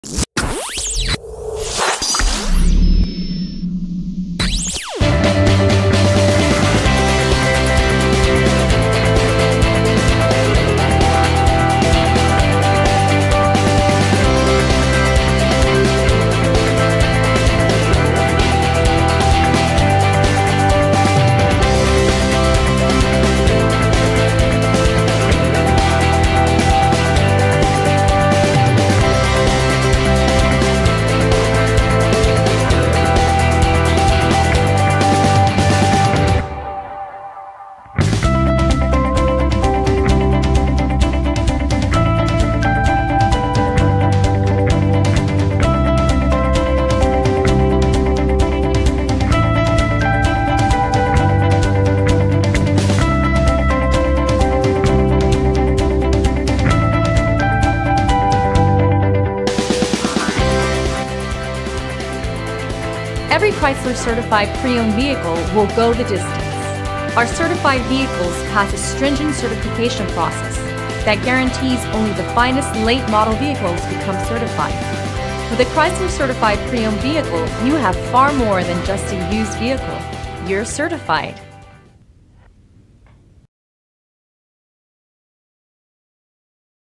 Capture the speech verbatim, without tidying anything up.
Every Chrysler certified pre-owned vehicle will go the distance. Our certified vehicles pass a stringent certification process that guarantees only the finest late model vehicles become certified. With a Chrysler certified pre-owned vehicle, you have far more than just a used vehicle. You're certified.